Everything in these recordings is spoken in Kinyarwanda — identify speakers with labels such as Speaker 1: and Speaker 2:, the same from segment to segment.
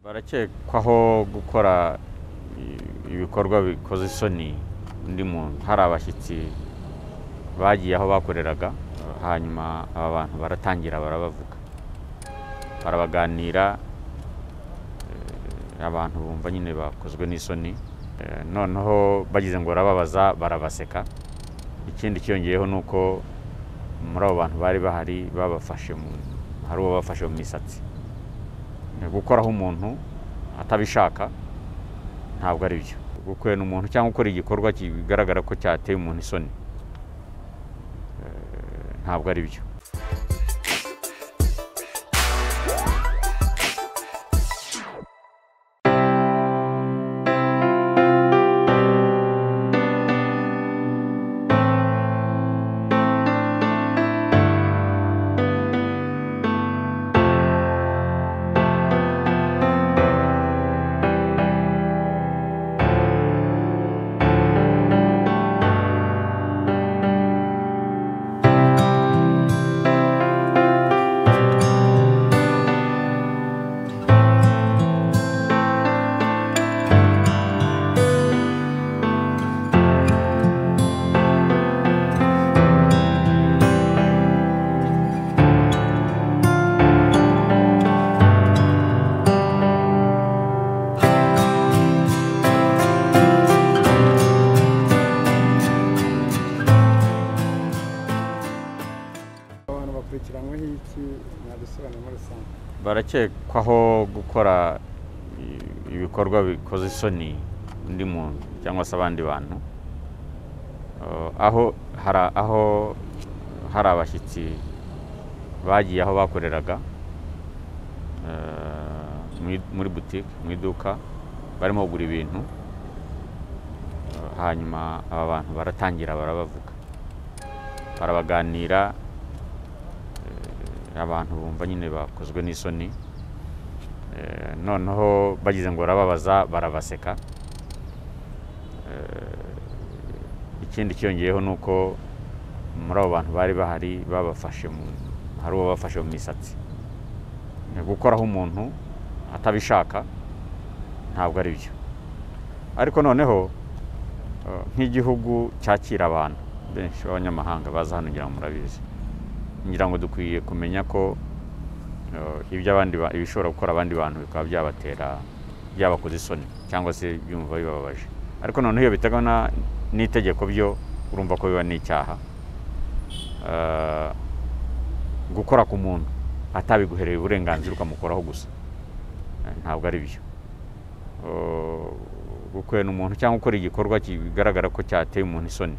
Speaker 1: barakekwaho gukora ibikorwa bikoze isoni undi muntu. Hari abashyitsi bagiye aho bakoreraga, hanyuma aba bantu baratangira barabavuga, barabaganira, abantu bumva nyine bakozwe n'isoni, noneho bagize ngo barababaza barabaseka. Ikindi cyongeyeho nuko muri abo bantu bari bahari babafashe hari uwo bafashe mu misatsi. Gukoraho umuntu atabishaka ntabwo ari byo. Gukwena umuntu cyangwa gukora igikorwa kigaragara ko cyateye umuntu isoni ntabwo ari byo. Barakekwaho gukora ibikorwa bikoze isoni undi muntu cyangwa se abandi bantu, aho hari abashyitsi bagiye aho bakoreraga muri boutique, mu iduka, barimo kugura ibintu, hanyuma aba bantu baratangira barabavuga, barabaganira, abantu bumva nyine bakozwe n'isoni, noneho bagize ngo barababaza barabaseka. Ikindi cyongeyeho nuko muri abo bantu bari bahari babafashe hari uwo bafashe mu misatsi. Gukoraho umuntu atabishaka ntabwo ari byo. Ariko noneho nk'igihugu cyakira abantu benshi b'abanyamahanga baza hano, ngira ngo murabizi, ngira ngo dukwiye kumenya ko ibishobora gukora abandi bantu bikaba byabakoze isoni cyangwa se byumva bibabaje. Ariko noneho iyo biteganywa n'itegeko byo urumva ko biba n'icyaha. Gukora ku muntu atabiguhereye uburenganzira ukamukoraho gusa ntabwo ari byo. Gukwena umuntu cyangwa gukora igikorwa kigaragara ko cyateye umuntu isoni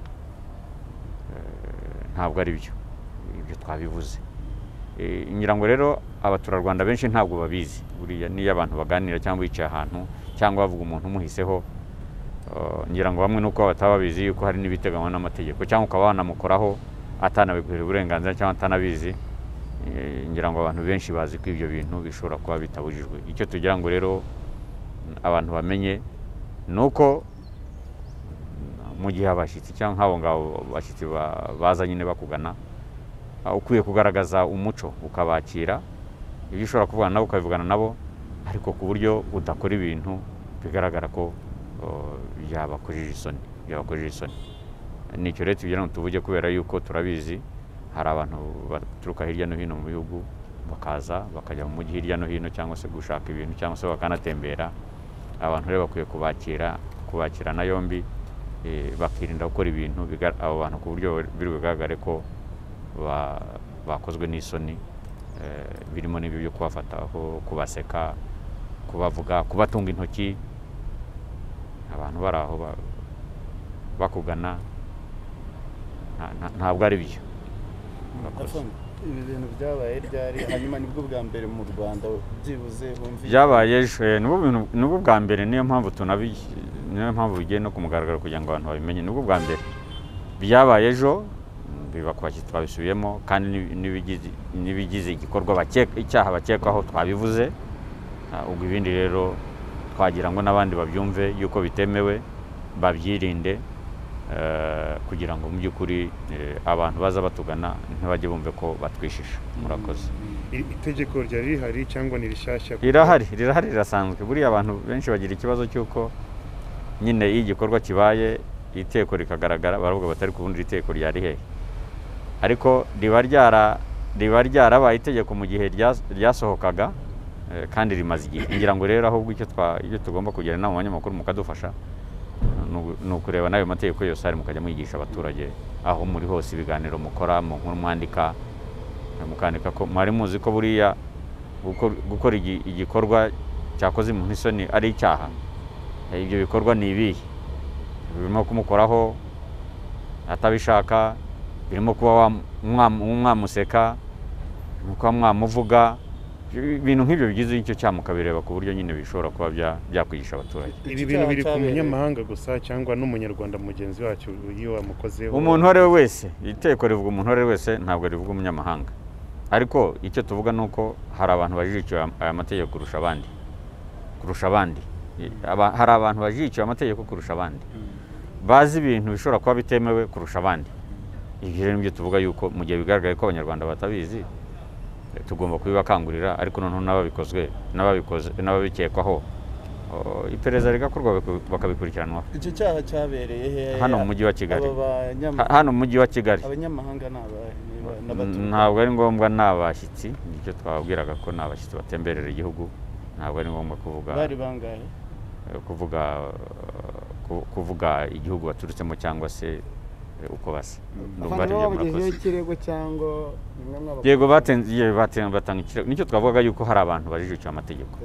Speaker 1: ntabwo ari byo. Ibyo twabivuze. Ngira ngo rero abaturarwanda benshi ntabwo babizi. Buriya niyo abantu baganira cyangwa bicaye ahantu cyangwa bavuga umuntu umuhiseho, ngira ngo bamwe nuko bataba babizi yuko hari n'ibiteganywa n'amategeko, cyangwa ukaba wanamukoraho atanabiguhereye uburenganzira cyangwa atanabizi. Ngira ngo abantu benshi bazi ko ibyo bintu bishobora kuba bitabujijwe. Icyo tugira ngo rero abantu bamenye nuko mu gihe abashyitsi cyangwa nk'abo ngabo bashyitsi baza nyine bakugana, ukwiye kugaragaza umuco ukabakira, ibyo ushobora kuvugana nabo ukabivugana nabo, ariko ku buryo udakora ibintu bigaragara ko byabakojeje isoni. Nicyo rero tugira ngo tuvuge, kubera yuko turabizi hari abantu baturuka hirya no hino mu bihugu bakaza bakajya mu mujyi hirya no hino cyangwa se gushaka ibintu cyangwa se bakanatembera. Abantu rero bakwiye kubakirana yombi, bakirinda gukora ibintu abo bantu ku buryo biri bugaragare ko bakozwe n'isoni, birimo n'ibyo byo kubafataho, kubaseka, kubavuga, kubatunga intoki, abantu bari aho bakugana, ntabwo ari byo.
Speaker 2: Ibi bintu byabaye ryari? Hanyuma nibwo bwa mbere mu Rwanda byibuze bumvise?
Speaker 1: Byabaye nibwo bwa mbere, niyo mpamvu bigiye no ku mugaragaro kugira ngo abantu babimenye. Nibwo bwa mbere byabaye ejo, biba ku bashyitsi twabisubiyemo, kandi n'ibigize igikorwa icyaha bakekwaho twabivuze. Ubwo ibindi rero twagira ngo n'abandi babyumve yuko bitemewe, babyirinde, kugira ngo mu by'ukuri abantu baza batugana ntibajye bumve ko batwishisha. Murakoze.
Speaker 3: itegeko ryari rihari cyangwa ni rishyashya?
Speaker 1: rirahari rirasanzwe. Buriya abantu benshi bagira ikibazo cy'uko nyine iyo igikorwa kibaye iteko rikagaragara baravuga batari kubundi iteko ryari hehe, ariko riba ryarabaye itegeko mu gihe ryasohokaga kandi rimaze igihe. ngira ngo rero ahubwo icyo tugomba kugira inama abanyamakuru mukadufasha ni ukureba n'ayo mategeko yose ari mukajya mwigisha abaturage aho muri hose, ibiganiro mukora mu nkuru mwandika mukandika ko mwari muzi ko buriya gukora igikorwa cyakoze umuntu isoni ari icyaha. Ibyo bikorwa ni ibihe? Birimo kumukoraho atabishaka, birimo kuba mwamuseka, birimo kuba mwamuvuga, ibintu nk'ibyo bigize icyo cyaha mukabireba ku buryo nyine bishobora kuba byakwigisha abaturage.
Speaker 3: Ibi bintu biri ku munyamahanga gusa cyangwa n'umunyarwanda mugenzi wacu iyo wamukozeho?
Speaker 1: Umuntu ari we wese, iteko rivuga umuntu ari we wese, ntabwo rivuga umunyamahanga. Ariko icyo tuvuga ni uko hari abantu bajijikiwe aya mategeko kurusha abandi. Hari abantu bajijikiwe amategeko kurusha abandi, bazi ibintu bishobora kuba bitemewe kurusha abandi. Ibyo rero nibyo tuvuga yuko mu gihe bigaragaye ko abanyarwanda batabizi tugomba kubibakangurira, ariko noneho n'ababikekwaho iperereza rigakorwa bakabikurikiranwa.
Speaker 2: Icyo cyaha cyabereye hehe?
Speaker 1: Hano mu mujyi wa Kigali. Hano mu mujyi wa Kigali.
Speaker 2: Abanyamahanga
Speaker 1: ntabwo ari ngombwa, n'abashyitsi, nicyo twababwiraga ko n'abashyitsi batemberera igihugu ntabwo ari ngombwa kuvuga.
Speaker 2: Bari bangahe?
Speaker 1: Kuvuga igihugu baturutsemo cyangwa se uko basa.
Speaker 2: Ikirego cyangwa
Speaker 1: yego batanga ikirego. Nicyo twavugaga yuko hari abantu bajijukiwe amategeko.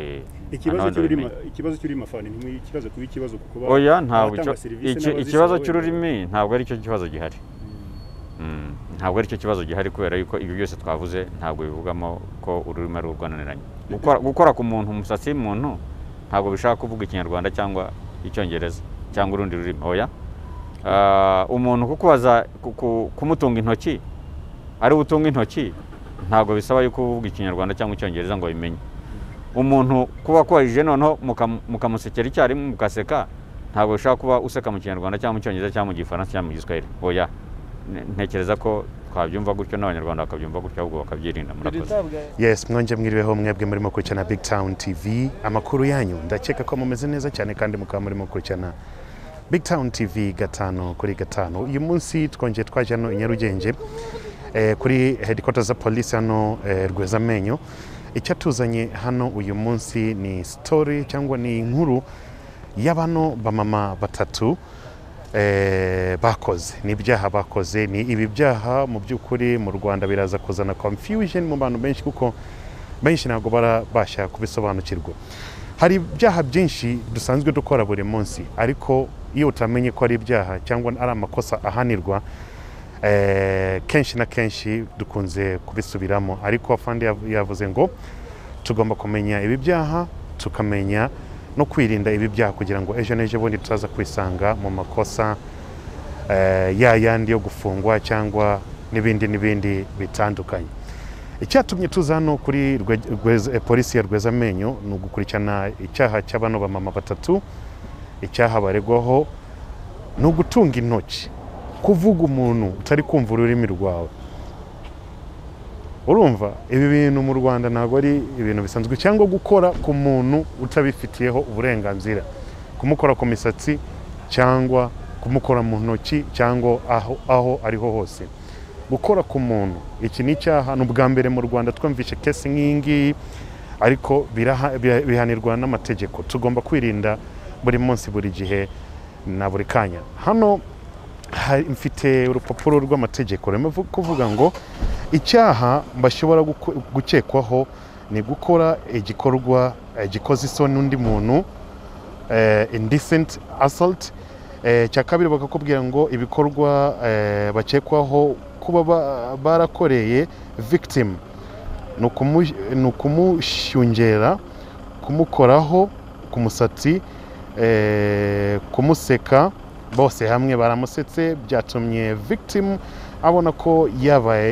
Speaker 3: Ikibazo cy'ururimi afande ni ikibazo kuba ikibazo kuko
Speaker 1: oya, ntabwo ikibazo cy'ururimi ntabwo ari cyo kibazo gihari. Ntabwo ari cyo kibazo gihari, kubera yuko ibyo byose twavuze ntabwo bivugamo ko ururimi ari urwananiranye. Gukora ku muntu umusatsi w'umuntu ntabwo bishaka kuvuga ikinyarwanda cyangwa icyongereza cyangwa urundi rurimi. Oya, umuntu kukubaza kumutunga intoki ari utunga intoki ntabwo bisaba yuko uvuga ikinyarwanda cyangwa icyongereza ngo bimenye. Umuntu kuba kwajije noneho mukamusekera icyarimwe mukaseka ntabwo bishaka kuba useka mu kinyarwanda cyangwa mu cyongereza cyangwa mu gifaransa cyangwa mu giswahili. Oya, ntekereza ko twabyumva gutyo n'abanyarwanda bakabyumva gutyo, ahubwo bakabyirinda. Murakoze.
Speaker 3: Yes, mwonje mwiriweho mwebwe murimo kurikirana Big Town TV. Amakuru yanyu ndakeka ko mumeze neza cyane kandi mukaba murimo kurikirana Big Town TV 5/5. Uyu munsi twongeye twaje hano i Nyarugenge kuri headquarters za police hano Rwezamenyo. Icyatuzanye hano uyu munsi ni story cyangwa ni inkuru y'abano bamama batatu bakoze n'ibyaha bakoze. Ni ibi byaha mu by'ukuri mu Rwanda biraza kuzana confusion mu bantu benshi, kuko benshi ntabwo barabasha kubisobanukirwa. Hari ibyaha byinshi dusanzwe dukora buri munsi, ariko iyo utamenye ko ari ibyaha cyangwa ari amakosa ahanirwa, kenshi na kenshi dukunze kubisubiramo. Ariko afande yavuze ngo tugomba kumenya ibi byaha, tukamenya no kwirinda ibi byaha kugira ngo ejo n'ejo bundi tutaza kwisanga mu makosa yandi yo gufungwa cyangwa n'ibindi bitandukanye. Icyatumye tuza hano kuri polisi ya Rwezamenyo ni ugukurikirana icyaha cy'abano bamama batatu. Icyaha baregwaho ni ugutunga intoki, kuvuga umuntu utari kumva ururimi rwawe. Urumva ibi bintu mu Rwanda ntabwo ari ibintu bisanzwe, cyangwa gukora ku muntu utabifitiyeho uburenganzira, kumukora ku misatsi cyangwa kumukora mu ntoki cyangwa aho ariho hose. Gukora ku muntu, iki ni icyaha. N'ubwa mbere mu Rwanda twumvishe kesi nk'ingi, ariko bihanirwa n'amategeko. Tugomba kwirinda buri munsi, buri gihe na buri kanya. Hano mfite urupapuro rw'amategeko rurimo kuvuga ngo icyaha bashobora gukekwaho ni gukora igikorwa gikoze isoni undi muntu, indecent assault. Cya kabiri bakakubwira ngo ibikorwa bakekwaho kuba barakoreye victim ni ukumushyungera, kumukoraho ku musatsi, kumuseka. Bose hamwe baramusetse, byatumye victim abona ko yabaye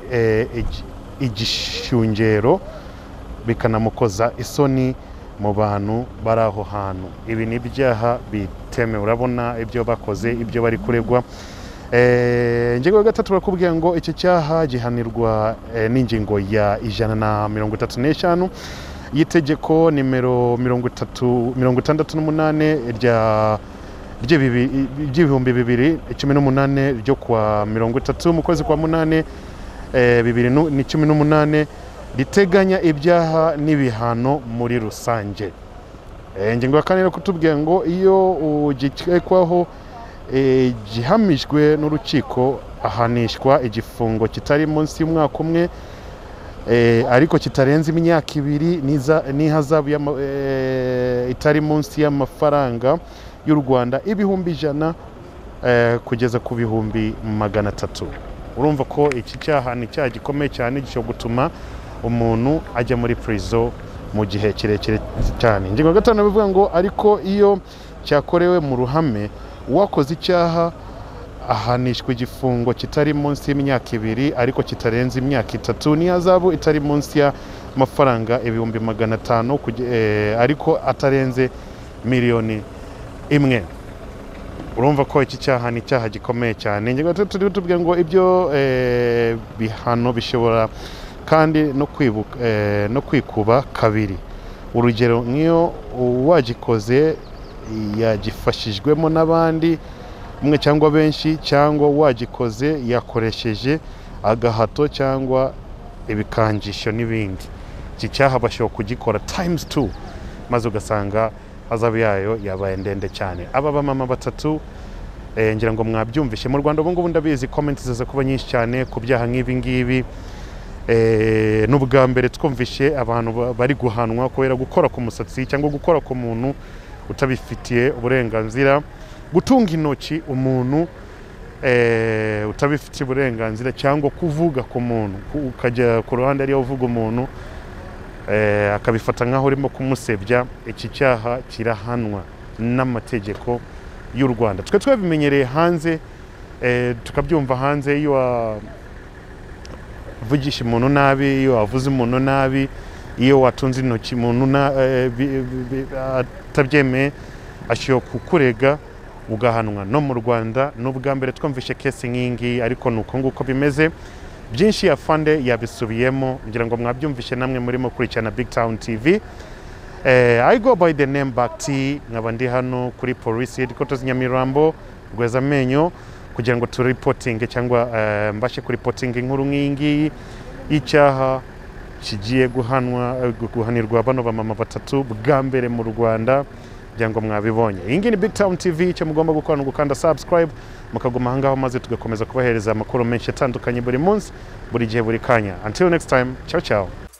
Speaker 3: igishyungero, bikanamukoza isoni mu bantu bari aho hantu. Ibi ni ibyaha bitemewe. Urabona ibyo bakoze, ibyo bari kuregwa ingingo ya gatatu barakubwira ngo iki cyaha gihanirwa n'ingingo ya 135 y'itegeko nimero 368 ry'ibihumbi 2018 ryo kwa 30 mu kwezi kwa 8 2018 riteganya ibyaha n'ibihano muri rusange. Ingingo ya kane kutubwira ngo iyo ugikekwaho gihamijwe n'urukiko ahanishwa igifungo kitari munsi y'umwaka umwe ariko kitarenze imyaka 2 n'ihazabu itari munsi y'amafaranga y'u Rwanda ibihumbi 100 kugeza ku bihumbi 300. Urumva ko iki cyaha ni cyaha gikomeye cyane cyo gutuma umuntu ajya muri prison mu gihe kirekire cyane. Ingingo ya gatanu bivuga ngo ariko iyo cyakorewe mu ruhame uwakoze icyaha ahanishwa igifungo kitari munsi y'imyaka 2 ariko kitarenze imyaka 3 n'ihazabu itari munsi y'amafaranga ibihumbi 500 ariko atarenze miliyoni 1. Urumva ko iki cyaha ni cyaha gikomeye cyane. Ingingo ya gatatu tubwira ngo ibyo bihano bishobora kandi no kwikuba kabiri. Urugero nk'iyo wagikoze yagifashijwemo n'abandi umwe cyangwa benshi cyangwa wagikoze yakoresheje agahato cyangwa ibikangisho n'ibindi. Iki cyaha bashobora kugikora ×2 maze ugasanga hazabu yayo yabaye ndende cyane. Aba bamama batatu ngira ngo mwabyumvishe mu Rwanda ubu ngubu ndabizi comments ziza kuba nyinshi cyane ku byaha nk'ibi ngibi. N'ubwa mbere twumvishe abantu bari guhanwa kubera gukora ku musatsi cyangwa gukora ku muntu utabifitiye uburenganzira, gutunga intoki umuntu utabifitiye uburenganzira cyangwa kuvuga ku muntu ukajya ku ruhande ariyo uvuga umuntu akabifata nkaho urimo kumusebya. Iki cyaha kirahanwa n'amategeko y'u Rwanda. Twe twabimenyereye hanze tukabyumva hanze iyo wavugisha umuntu nabi, iyo wavuze umuntu nabi, iyo watunze intoki umuntu atabyemeye ashobora kukurega ugahanwa. No mu Rwanda n'ubwa mbere twumvishe case nk'ingi ariko nuko nguko bimeze. Byinshi Afande yabisubiyemo ngira ngo mwabyumvishe namwe murimo kurikirana Big Town TV. I go by the name Bakti, nkaba ndi hano kuri Police Headquarters Nyamirambo Rwezamenyo kugira ngo turipotinge cyangwa mbashe kuripotinga inkuru nk'ingi y'icyaha kigiye guhanirwa bano bamama batatu bwa mbere mu Rwanda kugira ngo mwabibonye. Iyi ngiyi ni Big Town TV, icyo mugomba gukora ni ugukanda subscribe mukaguma ahangaho maze tugakomeza kubahereza amakuru menshi atandukanye buri munsi buri gihe buri kanya. Until next time, ciao ciao.